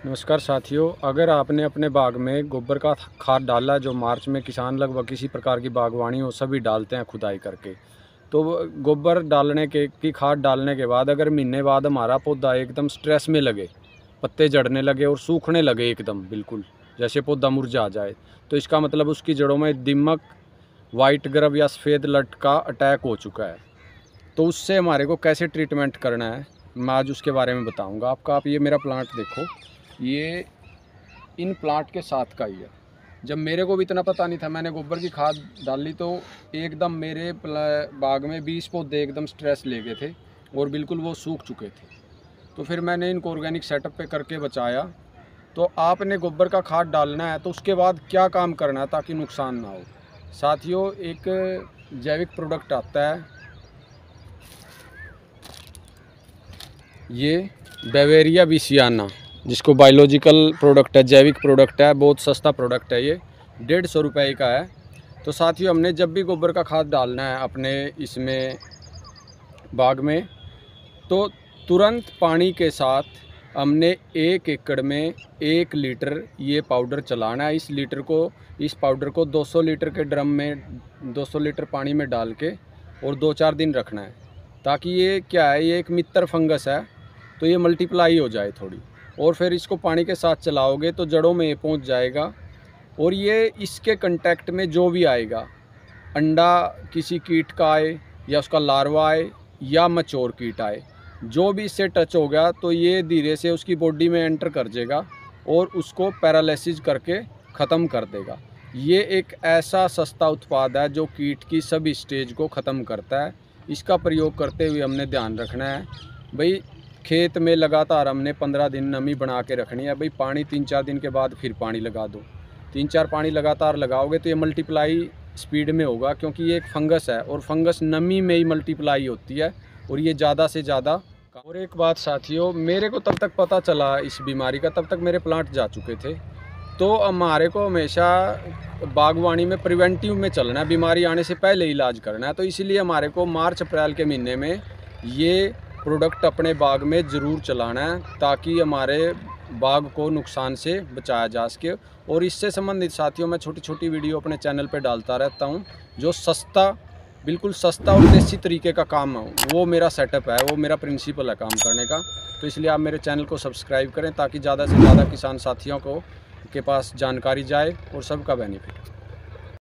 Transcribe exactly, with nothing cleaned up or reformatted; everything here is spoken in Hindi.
नमस्कार साथियों, अगर आपने अपने बाग में गोबर का खाद डाला, जो मार्च में किसान लगभग किसी प्रकार की बागवानी हो सभी डालते हैं खुदाई करके। तो गोबर डालने के की खाद डालने के बाद अगर महीने बाद हमारा पौधा एकदम स्ट्रेस में लगे, पत्ते झड़ने लगे और सूखने लगे एकदम बिल्कुल जैसे पौधा मुरझा जाए, तो इसका मतलब उसकी जड़ों में दीमक, वाइट ग्रब या सफ़ेद लट का अटैक हो चुका है। तो उससे हमारे को कैसे ट्रीटमेंट करना है मैं आज उसके बारे में बताऊंगा आपका। आप ये मेरा प्लांट देखो, ये इन प्लांट के साथ का ही है। जब मेरे को भी इतना पता नहीं था, मैंने गोबर की खाद डाली तो एकदम मेरे बाग में बीस पौधे एकदम स्ट्रेस ले गए थे और बिल्कुल वो सूख चुके थे। तो फिर मैंने इनको ऑर्गेनिक सेटअप पे करके बचाया। तो आपने गोबर का खाद डालना है तो उसके बाद क्या काम करना है ताकि नुकसान ना हो। साथियों, एक जैविक प्रोडक्ट आता है, ये बेवेरिया विसियाना, जिसको बायोलॉजिकल प्रोडक्ट है, जैविक प्रोडक्ट है, बहुत सस्ता प्रोडक्ट है, ये डेढ़ सौ रुपये का है। तो साथियों, हमने जब भी गोबर का खाद डालना है अपने इसमें बाग में, तो तुरंत पानी के साथ हमने एक एकड़ में एक लीटर ये पाउडर चलाना है। इस लीटर को इस पाउडर को दो सौ लीटर के ड्रम में दो सौ लीटर पानी में डाल के और दो चार दिन रखना है, ताकि ये क्या है, ये एक मित्र फंगस है तो ये मल्टीप्लाई हो जाए थोड़ी। और फिर इसको पानी के साथ चलाओगे तो जड़ों में ये पहुंच जाएगा। और ये इसके कांटेक्ट में जो भी आएगा, अंडा किसी कीट का आए या उसका लार्वा आए या मचोर कीट आए, जो भी इससे टच हो गया तो ये धीरे से उसकी बॉडी में एंटर कर जाएगा और उसको पैरालिसिस करके ख़त्म कर देगा। ये एक ऐसा सस्ता उत्पाद है जो कीट की सभी स्टेज को ख़त्म करता है। इसका प्रयोग करते हुए हमने ध्यान रखना है भाई, खेत में लगातार हमने पंद्रह दिन नमी बना के रखनी है भाई। पानी तीन चार दिन के बाद फिर पानी लगा दो। तीन चार पानी लगातार लगाओगे तो ये मल्टीप्लाई स्पीड में होगा, क्योंकि ये एक फंगस है और फंगस नमी में ही मल्टीप्लाई होती है और ये ज़्यादा से ज़्यादा। और एक बात साथियों, मेरे को तब तक पता चला इस बीमारी का, तब तक मेरे प्लांट जा चुके थे। तो हमारे को हमेशा बागवानी में प्रिवेंटिव में चलना है, बीमारी आने से पहले इलाज करना है। तो इसीलिए हमारे को मार्च अप्रैल के महीने में ये प्रोडक्ट अपने बाग में ज़रूर चलाना है, ताकि हमारे बाग को नुकसान से बचाया जा सके। और इससे संबंधित साथियों, मैं छोटी छोटी वीडियो अपने चैनल पे डालता रहता हूँ, जो सस्ता, बिल्कुल सस्ता और देसी तरीके का काम है, वो मेरा सेटअप है, वो मेरा प्रिंसिपल है काम करने का। तो इसलिए आप मेरे चैनल को सब्सक्राइब करें, ताकि ज़्यादा से ज़्यादा किसान साथियों को के पास जानकारी जाए और सबका बेनिफिट।